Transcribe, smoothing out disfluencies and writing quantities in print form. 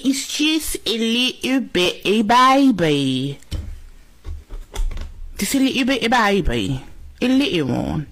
It's just a little bitty baby. Just a little bitty baby. A little one.